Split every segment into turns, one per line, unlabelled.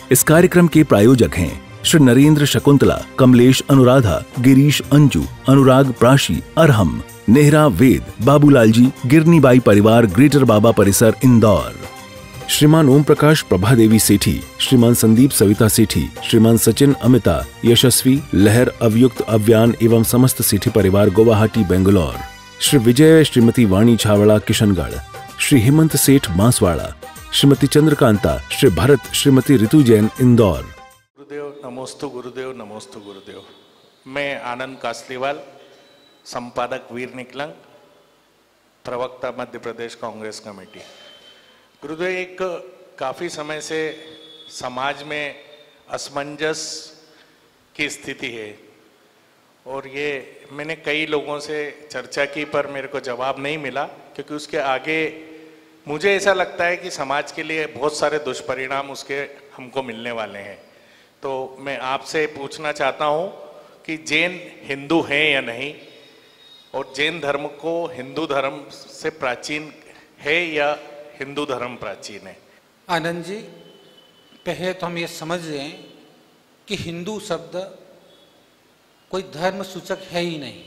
इस कार्यक्रम के प्रायोजक हैं श्री नरेंद्र शकुंतला, कमलेश अनुराधा, गिरीश अंजू, अनुराग प्राशी, अरहम, नेहरा वेद, बाबूलाल जी, गिरनीबाई परिवार, ग्रेटर बाबा परिसर, इंदौर। श्रीमान ओम प्रकाश प्रभादेवी सेठी, श्रीमान संदीप सविता सेठी, श्रीमान सचिन अमिता, यशस्वी, लहर, अवयुक्त, अव्यान एवं समस्त सेठी परिवार, गुवाहाटी, बेंगलोर। श्री विजय, श्रीमती वाणी छावड़ा, किशनगढ़, श्री हेमंत सेठ, बांसवाड़ा, श्रीमती चंद्रकांता, श्री भरत, श्रीमती ऋतु जैन, इंदौर।
गुरुदेव नमोस्तु गुरुदेव, नमोस्तु गुरुदेव। मैं आनंद कासलीवाल, संपादक वीर निकलंग, प्रवक्ता मध्य प्रदेश कांग्रेस कमेटी। गुरुदेव, एक काफ़ी समय से समाज में असमंजस की स्थिति है और ये मैंने कई लोगों से चर्चा की पर मेरे को जवाब नहीं मिला, क्योंकि उसके आगे मुझे ऐसा लगता है कि समाज के लिए बहुत सारे दुष्परिणाम उसके हमको मिलने वाले हैं। तो मैं आपसे पूछना चाहता हूँ कि जैन हिंदू हैं या नहीं, और जैन धर्म को हिंदू धर्म से प्राचीन है या हिंदू धर्म प्राचीन है?
आनंद जी, पहले तो हम ये समझ लें कि हिंदू शब्द कोई धर्म सूचक है ही नहीं।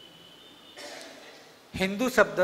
हिंदू शब्द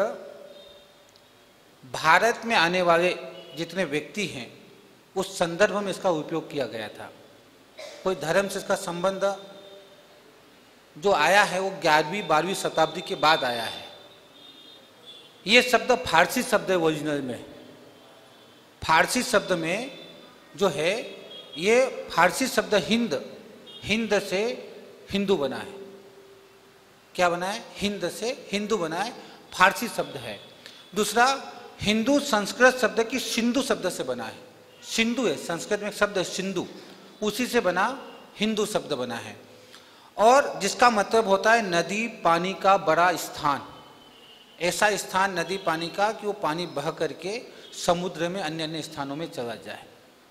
भारत में आने वाले जितने व्यक्ति हैं उस संदर्भ में इसका उपयोग किया गया था। कोई धर्म से इसका संबंध जो आया है वो 11वीं 12वीं शताब्दी के बाद आया है। ये शब्द फारसी शब्द है ओरिजिनल में। फारसी शब्द में जो है ये फारसी शब्द हिंद से हिंदू बना है। क्या बना है? हिंद से हिंदू बना है, फारसी शब्द है। दूसरा, हिंदू संस्कृत शब्द की सिंधु शब्द से बना है। सिंधु है, संस्कृत में एक शब्द है सिंधु, उसी से बना हिंदू शब्द बना है, और जिसका मतलब होता है नदी पानी का बड़ा स्थान। ऐसा स्थान नदी पानी का कि वो पानी बह करके समुद्र में अन्य अन्य स्थानों में चला जाए।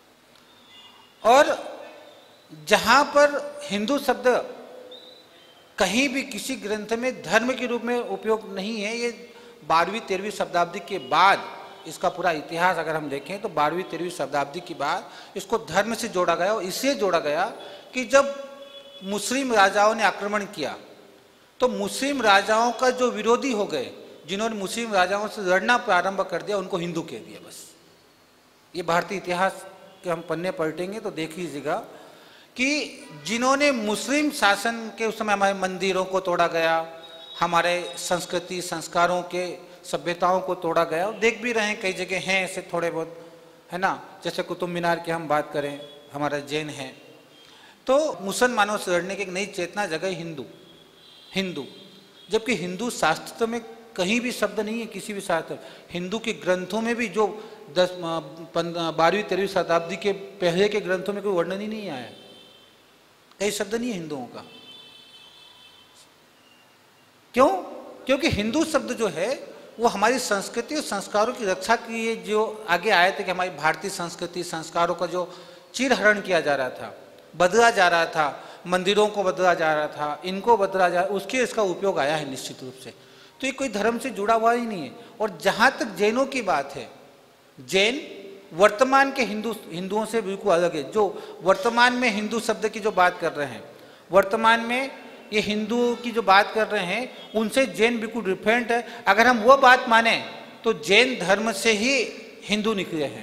और जहाँ पर हिंदू शब्द कहीं भी किसी ग्रंथ में धर्म के रूप में उपयोग नहीं है, ये 12वीं 13वीं शताब्दी के बाद इसका पूरा इतिहास अगर हम देखें तो 12वीं 13वीं शताब्दी के बाद इसको धर्म से जोड़ा गया। और इससे जोड़ा गया कि जब मुस्लिम राजाओं ने आक्रमण किया तो मुस्लिम राजाओं का जो विरोधी हो गए, जिन्होंने मुस्लिम राजाओं से लड़ना प्रारंभ कर दिया, उनको हिंदू कह दिया। बस ये भारतीय इतिहास के हम पन्ने पलटेंगे तो देख लीजिएगा कि जिन्होंने मुस्लिम शासन के उस समय हमारे मंदिरों को तोड़ा गया, हमारे संस्कृति संस्कारों के सभ्यताओं को तोड़ा गया, और देख भी रहे हैं कई जगह हैं ऐसे थोड़े बहुत, है ना। जैसे कुतुब मीनार की हम बात करें, हमारा जैन है, तो मुसलमानों से लड़ने की एक नई चेतना जगह हिंदू। जबकि हिंदू शास्त्र में कहीं भी शब्द नहीं है, किसी भी शास्त्र, हिंदू के ग्रंथों में भी जो 12वीं 13वीं शताब्दी के पहले के ग्रंथों में कोई वर्णन ही नहीं आया, कई शब्द नहीं है हिंदुओं का। क्यों? क्योंकि हिंदू शब्द जो है वो हमारी संस्कृति और संस्कारों की रक्षा के लिए जो आगे आए थे, कि हमारी भारतीय संस्कृति संस्कारों का जो चीरहरण किया जा रहा था, बदला जा रहा था, मंदिरों को बदला जा रहा था, इनको बदला जा रहा, उसके इसका उपयोग आया है निश्चित रूप से। तो ये कोई धर्म से जुड़ा हुआ ही नहीं है। और जहाँ तक जैनों की बात है, जैन वर्तमान के हिंदुओं से बिल्कुल अलग है। जो वर्तमान में हिंदू शब्द की जो बात कर रहे हैं, वर्तमान में ये हिंदू की जो बात कर रहे हैं, उनसे जैन बिल्कुल डिफरेंट है। अगर हम वो बात माने तो जैन धर्म से ही हिंदू निकले हैं।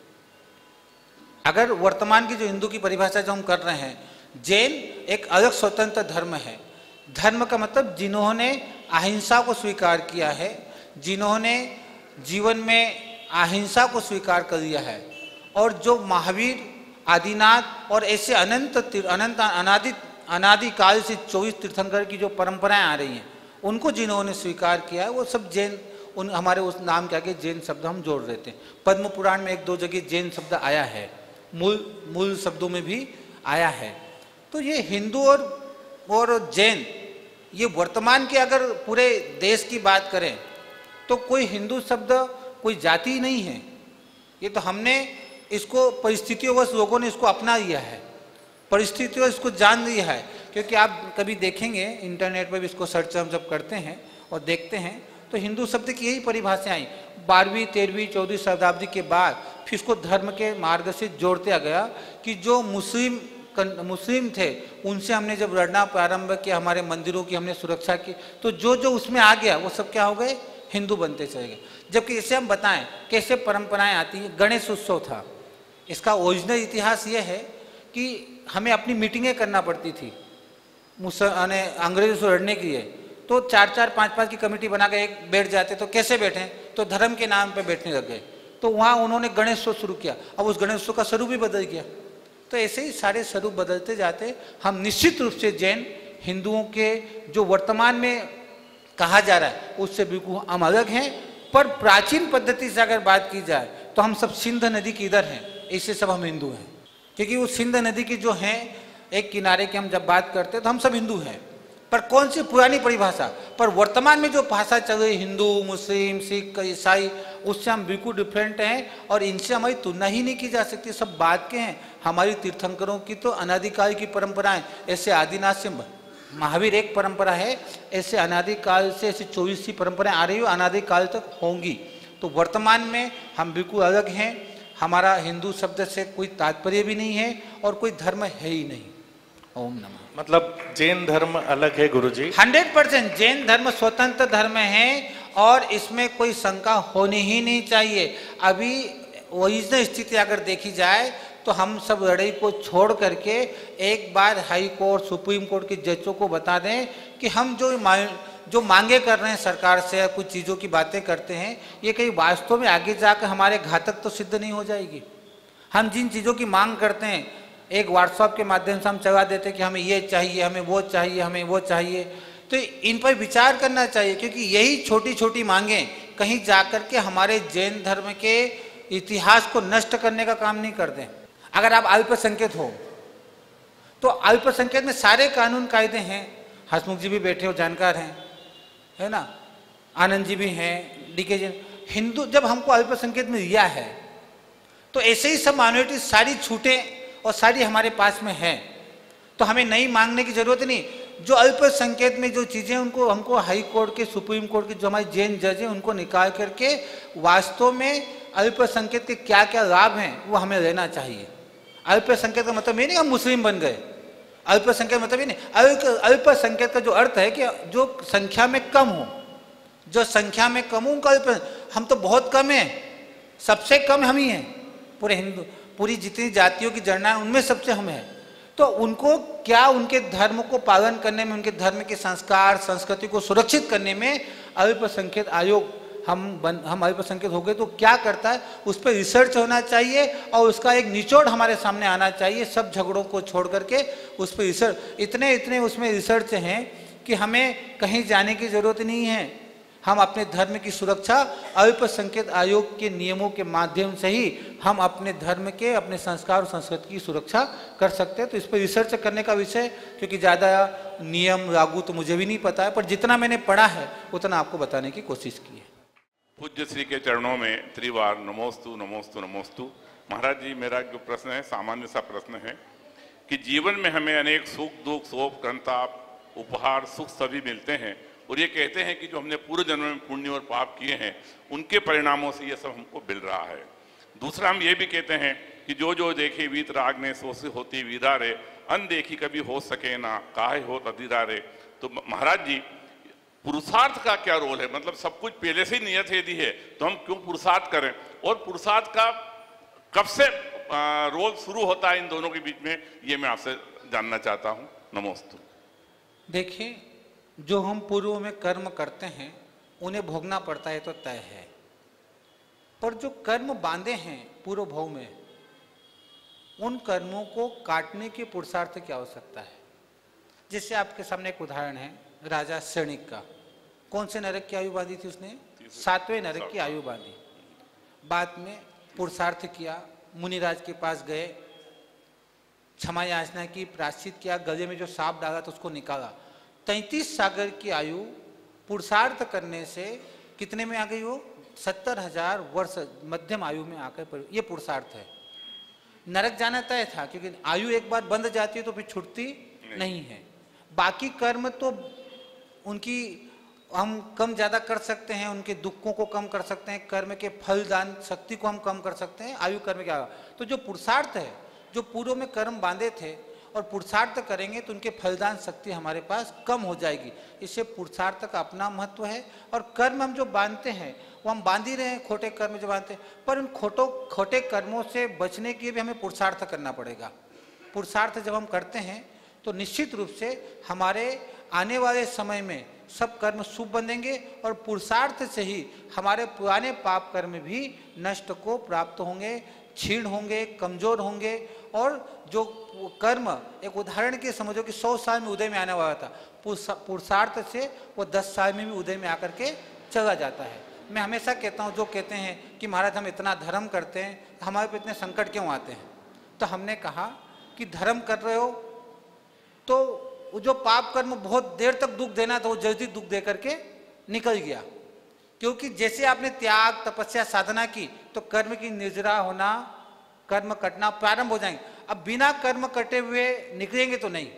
अगर वर्तमान की जो हिंदू की परिभाषा जो हम कर रहे हैं, जैन एक अलग स्वतंत्र धर्म है। धर्म का मतलब जिन्होंने अहिंसा को स्वीकार किया है, जिन्होंने जीवन में अहिंसा को स्वीकार कर लिया है, और जो महावीर, आदिनाथ और ऐसे अनंत अनादिकाल से 24 तीर्थंकर की जो परंपराएं आ रही हैं, उनको जिन्होंने स्वीकार किया है, वो सब जैन, उन हमारे उस नाम के आगे जैन शब्द हम जोड़ देते हैं। पद्म पुराण में 1-2 जगह जैन शब्द आया है, मूल शब्दों में भी आया है। तो ये हिंदू और जैन, ये वर्तमान के अगर पूरे देश की बात करें तो कोई हिंदू शब्द कोई जाति नहीं है। ये तो हमने इसको परिस्थितियों लोगों ने इसको अपना लिया है, परिस्थितियों इसको जान लिया है। क्योंकि आप कभी देखेंगे इंटरनेट पर भी इसको सर्च हम जब करते हैं और देखते हैं तो हिंदू शब्द की यही परिभाषा आई। 12वीं 13वीं 14वीं शताब्दी के बाद फिर इसको धर्म के मार्ग से जोड़ते गया कि जो मुस्लिम थे उनसे हमने जब लड़ना प्रारंभ किया, हमारे मंदिरों की हमने सुरक्षा की, तो जो जो उसमें आ गया वो सब क्या हो गए, हिंदू बनते चले गए। जबकि इसे हम बताएं कैसे परंपराएं आती हैं। गणेश उत्सव था, इसका ओरिजिनल इतिहास ये है कि हमें अपनी मीटिंगें करना पड़ती थी अंग्रेजों से लड़ने के लिए, तो 4-4 5-5 की कमेटी बना के एक बैठ जाते, तो कैसे बैठे, तो धर्म के नाम पे बैठने लग गए। तो वहाँ उन्होंने गणेश उत्सव शुरू किया, अब उस गणेश उत्सव का स्वरूप भी बदल गया। तो ऐसे ही सारे स्वरूप बदलते जाते। हम निश्चित रूप से जैन हिंदुओं के जो वर्तमान में कहा जा रहा है उससे बिल्कुल हम अलग हैं। पर प्राचीन पद्धति से अगर बात की जाए तो हम सब सिंध नदी के इधर हैं, इससे सब हम हिंदू हैं। क्योंकि वो सिंध नदी की जो है एक किनारे की हम जब बात करते हैं तो हम सब हिंदू हैं। पर कौन सी पुरानी परिभाषा, पर वर्तमान में जो भाषा चल रही हिंदू मुस्लिम सिख ईसाई, उससे हम बिल्कुल डिफरेंट हैं और इनसे हमारी तुलना ही नहीं की जा सकती। सब बात के हैं। हमारी तीर्थंकरों की तो अनादिकाल की परंपराएं, ऐसे आदिनाथ से महावीर एक परंपरा है, ऐसे अनादिकाल से ऐसी 24 सी परंपराएं आ रही हो, अनादिकाल तक होंगी। तो वर्तमान में हम बिल्कुल अलग हैं। हमारा हिंदू शब्द से कोई तात्पर्य भी नहीं है और कोई धर्म है ही नहीं। ओम नमः।
मतलब जैन धर्म अलग है गुरुजी?
100% जैन धर्म स्वतंत्र धर्म है और इसमें कोई शंका होनी ही नहीं चाहिए। अभी ओरिजिनल स्थिति अगर देखी जाए तो हम सब लड़ाई को छोड़ करके एक बार हाई कोर्ट सुप्रीम कोर्ट के जजों को बता दें कि हम जो मांगे कर रहे हैं सरकार से, कुछ चीज़ों की बातें करते हैं, ये कहीं वास्तव में आगे जाकर हमारे घातक तो सिद्ध नहीं हो जाएगी। हम जिन चीज़ों की मांग करते हैं एक व्हाट्सएप के माध्यम से हम चला देते हैं कि हमें ये चाहिए, हमें वो चाहिए, हमें वो चाहिए, तो इन पर विचार करना चाहिए। क्योंकि यही छोटी छोटी मांगें कहीं जाकर के हमारे जैन धर्म के इतिहास को नष्ट करने का काम नहीं करते। अगर आप अल्पसंख्यक हो तो अल्पसंख्यक में सारे कानून कायदे हैं। हसमुख जी भी बैठे हो, जानकार हैं, है ना, आनंद जी भी हैं, डीके जी। हिंदू जब हमको अल्पसंख्यक में दिया है तो ऐसे ही सब माइनॉरिटी सारी छूटें और सारी हमारे पास में है, तो हमें नई मांगने की जरूरत नहीं। जो अल्पसंख्यक में जो चीज़ें उनको हमको हाई कोर्ट के सुप्रीम कोर्ट के जो हमारे जैन जज हैं उनको निकाल करके वास्तव में अल्पसंख्यक के क्या क्या लाभ हैं वो हमें लेना चाहिए। अल्पसंख्यक का मतलब ये नहीं हम मुस्लिम बन गए, अल्पसंख्यक मतलब ये नहीं। अल्पसंख्यक का जो अर्थ है कि जो संख्या में कम हो, जो संख्या में कम हो उनका हम तो बहुत कम है, सबसे कम हम ही हैं पूरे हिंदू, पूरी जितनी जातियों की गणना उनमें सबसे हम हैं। तो उनको क्या उनके धर्म को पालन करने में, उनके धर्म के संस्कार संस्कृति को सुरक्षित करने में अल्पसंख्यक आयोग हम अल्पसंख्यक हो गए तो क्या करता है उस पर रिसर्च होना चाहिए और उसका एक निचोड़ हमारे सामने आना चाहिए। सब झगड़ों को छोड़ करके उस पर रिसर्च, इतने उसमें रिसर्च हैं कि हमें कहीं जाने की जरूरत नहीं है। हम अपने धर्म की सुरक्षा अल्पसंख्यक आयोग के नियमों के माध्यम से ही हम अपने धर्म के, अपने संस्कार और संस्कृति की सुरक्षा कर सकते हैं। तो इस पर रिसर्च करने का विषय, क्योंकि ज़्यादा नियम लागू तो मुझे भी नहीं पता है, पर जितना मैंने पढ़ा है उतना आपको बताने की कोशिश की है।
पूज्य श्री के चरणों में त्रिवार नमोस्तु नमोस्तु नमोस्तु। महाराज जी, मेरा जो प्रश्न है सामान्य सा प्रश्न है कि जीवन में हमें अनेक सुख दुख शोक संताप उपहार सुख सभी मिलते हैं और ये कहते हैं कि जो हमने पूर्व जन्म में पुण्य और पाप किए हैं उनके परिणामों से ये सब हमको मिल रहा है। दूसरा हम ये भी कहते हैं कि जो जो देखे वीत राग ने सोसे होती वीरारे, अनदेखी कभी हो सके ना काहे हो तदीरारे। तो महाराज जी, पुरुषार्थ का क्या रोल है? मतलब सब कुछ पहले से ही नियत यदि है तो हम क्यों पुरुषार्थ करें, और पुरुषार्थ का कब से रोल शुरू होता है इन दोनों के बीच में, ये मैं आपसे जानना चाहता हूँ। नमोस्तु।
देखिए, जो हम पूर्व में कर्म करते हैं उन्हें भोगना पड़ता है तो तय है, पर जो कर्म बांधे हैं पूर्व भाव में उन कर्मों को काटने के पुरुषार्थ की आवश्यकता है। जैसे आपके सामने एक उदाहरण है राजा सैनिक का। कौन से नरक की आयु बांधी थी उसने? 7वें नरक की आयु बांधी। बाद में पुरुषार्थ किया, मुनिराज के पास गए, क्षमा याचना की, प्रायश्चित किया, गले में जो सांप डाला तो उसको निकाला। 33 सागर की आयु पुरुषार्थ करने से कितने में आ गई? वो 70,000 वर्ष मध्यम आयु में आकर, ये पुरुषार्थ है। नरक जाना तय था, क्योंकि आयु एक बार बंध जाती है तो फिर छूटती नहीं है। बाकी कर्म तो उनकी हम कम ज़्यादा कर सकते हैं, उनके दुखों को कम कर सकते हैं, कर्म के फलदान शक्ति को हम कम कर सकते हैं आयु कर्म के आगे। तो जो पुरुषार्थ है, जो पूर्व में कर्म बांधे थे और पुरुषार्थ करेंगे तो उनके फलदान शक्ति हमारे पास कम हो जाएगी। इससे पुरुषार्थ का अपना महत्व है। और कर्म हम जो बांधते हैं वो हम बांध ही रहे हैं, खोटे कर्म जो बांधते हैं, पर उन खोटे कर्मों से बचने के लिए भी हमें पुरुषार्थ करना पड़ेगा। पुरुषार्थ जब हम करते हैं तो निश्चित रूप से हमारे आने वाले समय में सब कर्म शुभ बनेंगे और पुरुषार्थ से ही हमारे पुराने पाप कर्म भी नष्ट को प्राप्त होंगे, क्षीण होंगे, कमजोर होंगे। और जो कर्म एक उदाहरण के समझो कि 100 साल में उदय में आने वाला था, पुरुषार्थ से वो 10 साल में भी उदय में आकर के चला जाता है। मैं हमेशा कहता हूँ, जो कहते हैं कि महाराज हम इतना धर्म करते हैं, हमारे पे इतने संकट क्यों आते हैं, तो हमने कहा कि धर्म कर रहे हो तो जो पाप कर्म बहुत देर तक दुख देना था वो जल्दी दुख दे करके निकल गया। क्योंकि जैसे आपने त्याग, तपस्या, साधना की तो कर्म की निर्जरा होना, कर्म कटना प्रारंभ हो जाएंगे। अब बिना कर्म कटे हुए निकलेंगे तो नहीं,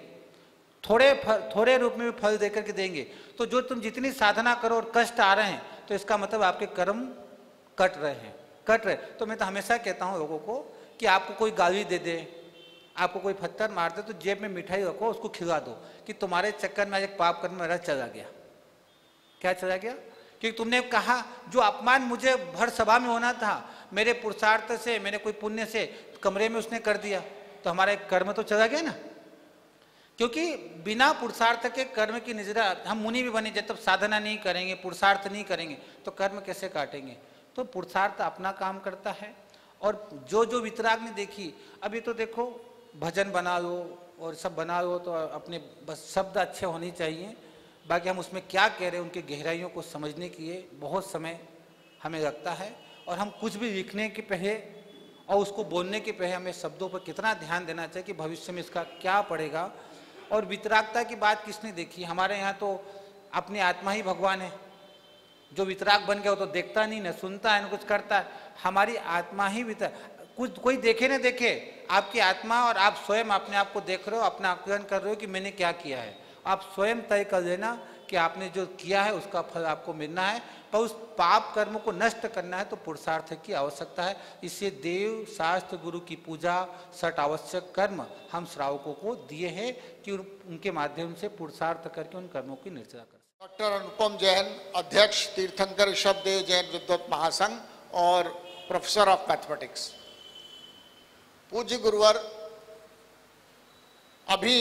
थोड़े रूप में भी फल देकर के देंगे। तो जो तुम जितनी साधना करो और कष्ट आ रहे हैं तो इसका मतलब आपके कर्म कट रहे। तो मैं तो हमेशा कहता हूँ लोगों को कि आपको कोई गाली दे दे, आपको कोई पत्थर मार दे तो जेब में मिठाई रखो, उसको खिला दो कि तुम्हारे चक्कर में आज एक पाप कर्म मेरा चला गया। क्या चला गया? क्योंकि तुमने कहा जो अपमान मुझे भर सभा में होना था, मेरे पुरुषार्थ से, मेरे कोई पुण्य से कमरे में उसने कर दिया, तो हमारा एक कर्म तो चला गया ना। क्योंकि बिना पुरुषार्थ के कर्म की निजरा, हम मुनि भी बने जब तक साधना नहीं करेंगे, पुरुषार्थ नहीं करेंगे तो कर्म कैसे काटेंगे। तो पुरुषार्थ अपना काम करता है। और जो वितराग ने देखी, अभी तो देखो भजन बना लो और सब बना लो तो अपने बस शब्द अच्छे होने चाहिए, बाकी हम उसमें क्या कह रहे हैं उनकी गहराइयों को समझने के लिए बहुत समय हमें लगता है। और हम कुछ भी लिखने के पहले और उसको बोलने के पहले हमें शब्दों पर कितना ध्यान देना चाहिए कि भविष्य में इसका क्या पड़ेगा। और वितरागता की बात किसने देखी? हमारे यहाँ तो अपनी आत्मा ही भगवान है। जो वितराग बन गया वो तो देखता नहीं, न सुनता है, न कुछ करता है। हमारी आत्मा ही कुछ कोई देखे न देखे, आपकी आत्मा और आप स्वयं अपने आप को देख रहे हो, अपना आकलन कर रहे हो कि मैंने क्या किया है। आप स्वयं तय कर लेना कि आपने जो किया है उसका फल आपको मिलना है। पर उस पाप कर्म को नष्ट करना है तो पुरुषार्थ की आवश्यकता है। इससे देव, शास्त्र, गुरु की पूजा, 6 आवश्यक कर्म हम श्रावकों को दिए हैं कि उनके माध्यम से पुरुषार्थ करके उन कर्मों की निर्जरा कर।
डॉक्टर अनुपम जैन, अध्यक्ष तीर्थंकर ऋषभदेव जैन विद्वत महासंघ और प्रोफेसर ऑफ मैथमेटिक्स। पूज्य गुरुवर, अभी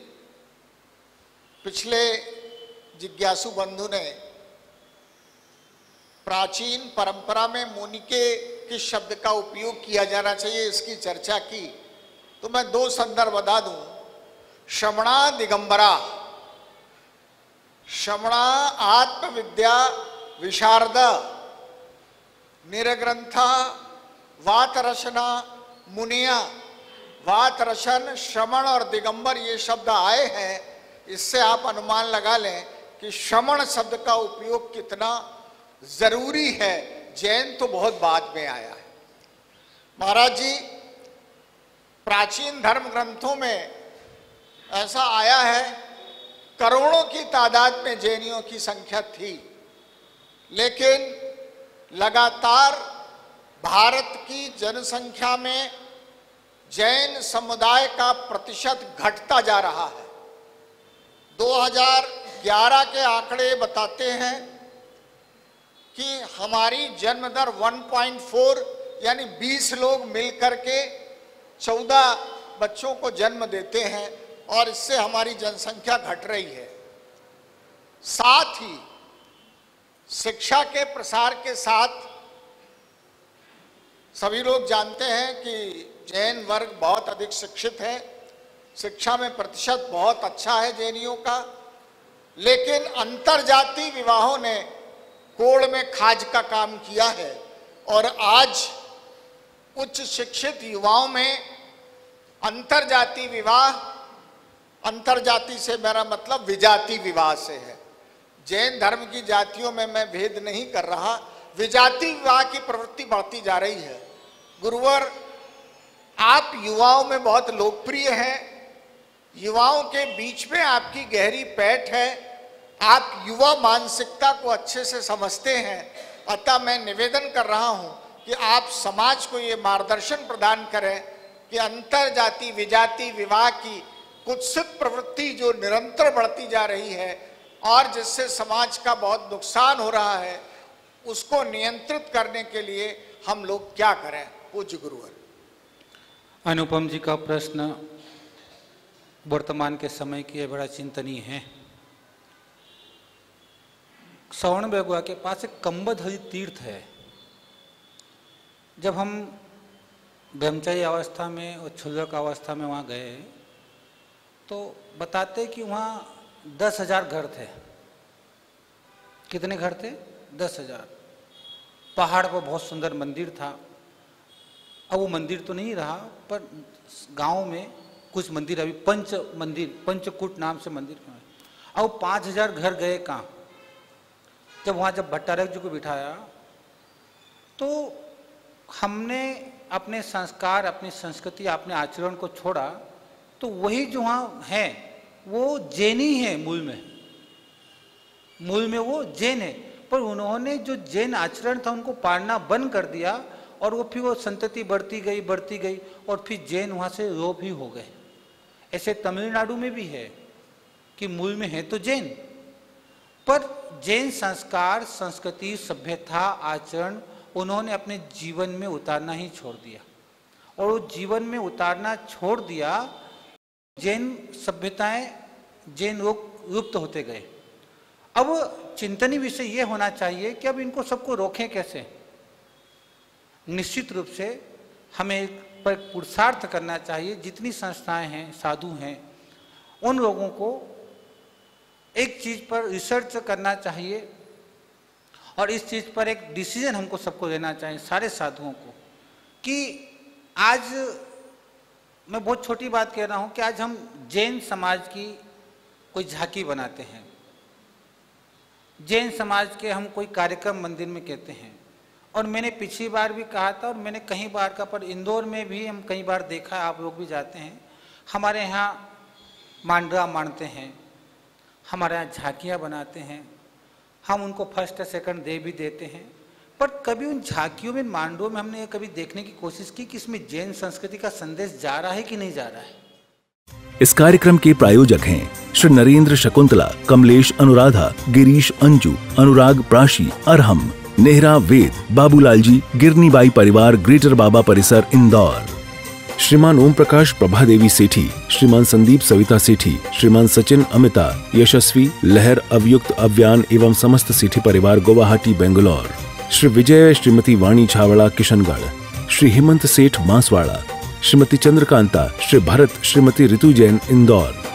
पिछले जिज्ञासु बंधु ने प्राचीन परंपरा में मुनि के किस शब्द का उपयोग किया जाना चाहिए इसकी चर्चा की, तो मैं 2 संदर्भ बता दूं। श्रमणा दिगंबरा, श्रमणा आत्मविद्या विशारद, निरग्रंथा वातरसना मुनिया। वातरसन, श्रमण और दिगंबर ये शब्द आए हैं, इससे आप अनुमान लगा लें कि श्रमण शब्द का उपयोग कितना जरूरी है। जैन तो बहुत बाद में आया है। महाराज जी, प्राचीन धर्म ग्रंथों में ऐसा आया है, करोड़ों की तादाद में जैनियों की संख्या थी, लेकिन लगातार भारत की जनसंख्या में जैन समुदाय का प्रतिशत घटता जा रहा है। 2011 के आंकड़े बताते हैं कि हमारी जन्म दर 1.4 यानी 20 लोग मिलकर के 14 बच्चों को जन्म देते हैं और इससे हमारी जनसंख्या घट रही है। साथ ही शिक्षा के प्रसार के साथ सभी लोग जानते हैं कि जैन वर्ग बहुत अधिक शिक्षित है, शिक्षा में प्रतिशत बहुत अच्छा है जैनियों का, लेकिन अंतरजातीय विवाहों ने कोड़ में खाज का काम किया है और आज उच्च शिक्षित युवाओं में अंतरजातीय विवाह, अंतरजातीय से मेरा मतलब विजातीय विवाह से है। जैन धर्म की जातियों में मैं भेद नहीं कर रहा, विजातीय विवाह की प्रवृत्ति बढ़ती जा रही है। गुरुवर, आप युवाओं में बहुत लोकप्रिय हैं, युवाओं के बीच में आपकी गहरी पैठ है, आप युवा मानसिकता को अच्छे से समझते हैं, अतः मैं निवेदन कर रहा हूं कि आप समाज को ये मार्गदर्शन प्रदान करें कि अंतर जाति विजाति विवाह की कुत्सित प्रवृत्ति जो निरंतर बढ़ती जा रही है और जिससे समाज का बहुत नुकसान हो रहा है, उसको नियंत्रित करने के लिए हम लोग क्या करें। पूज्य गुरुवर।
अनुपम जी का प्रश्न वर्तमान के समय की बड़ा चिंतनीय है। श्रवण बेगुआ के पास एक कंबधरी तीर्थ है। जब हम ब्रह्मचारी अवस्था में और क्षुद्रक अवस्था में वहाँ गए तो बताते कि वहाँ 10,000 घर थे। कितने घर थे? 10,000। पहाड़ पर बहुत सुंदर मंदिर था। अब वो मंदिर तो नहीं रहा, पर गांव में कुछ मंदिर अभी पंचकूट नाम से मंदिर है। अब 5,000 घर गए कहाँ? जब वहाँ जब भट्टारक जी को बिठाया तो हमने अपने संस्कार, अपनी संस्कृति, अपने आचरण को छोड़ा, तो वही जो वहाँ है वो जैनी है। मूल में वो जैन है, पर उन्होंने जो जैन आचरण था उनको पालना बंद कर दिया और वो फिर वो संतति बढ़ती गई और फिर जैन वहाँ से लोप ही हो गए। ऐसे तमिलनाडु में भी है कि मूल में है तो जैन, पर जैन संस्कार, संस्कृति, सभ्यता, आचरण उन्होंने अपने जीवन में उतारना ही छोड़ दिया और वो जीवन में उतारना छोड़ दिया। जैन सभ्यताएं, जैन लोग लुप्त होते गए। अब चिंतनीय विषय ये होना चाहिए कि अब इनको सबको रोकें कैसे। निश्चित रूप से हमें पर पुरुषार्थ करना चाहिए। जितनी संस्थाएं हैं, साधु हैं, उन लोगों को एक चीज़ पर रिसर्च करना चाहिए और इस चीज़ पर एक डिसीजन हमको सबको लेना चाहिए, सारे साधुओं को, कि आज मैं बहुत छोटी बात कह रहा हूँ कि आज हम जैन समाज की कोई झांकी बनाते हैं, जैन समाज के हम कोई कार्यक्रम मंदिर में कहते हैं। और मैंने पिछली बार भी कहा था और मैंने कई बार का, पर इंदौर में भी हम कई बार देखा, आप लोग भी जाते हैं, हमारे यहाँ मांडरा मानते हैं, हमारे यहाँ झांकियाँ बनाते हैं, हम उनको फर्स्ट सेकंड दे भी देते हैं, पर कभी उन झांकियों में, मांडरों में हमने कभी देखने की कोशिश की कि इसमें जैन संस्कृति का संदेश जा रहा है कि नहीं जा रहा है।
इस कार्यक्रम के प्रायोजक हैं श्री नरेंद्र शकुंतला, कमलेश अनुराधा, गिरीश अंजू, अनुराग प्राशी, अरहम, नेहरा वेद, बाबूलाल जी, गिरनीबाई परिवार, ग्रेटर बाबा परिसर, इंदौर। श्रीमान ओम प्रकाश प्रभादेवी सेठी, श्रीमान संदीप सविता सेठी, श्रीमान सचिन अमिता, यशस्वी, लहर, अवयुक्त, अव्यान एवं समस्त सेठी परिवार, गुवाहाटी, बेंगलोर। श्री विजय, श्रीमती वाणी छावड़ा, किशनगढ़, श्री हेमंत सेठ, बांसवाड़ा, श्रीमती चंद्रकांता, श्री भरत, श्रीमती ऋतु जैन, इंदौर।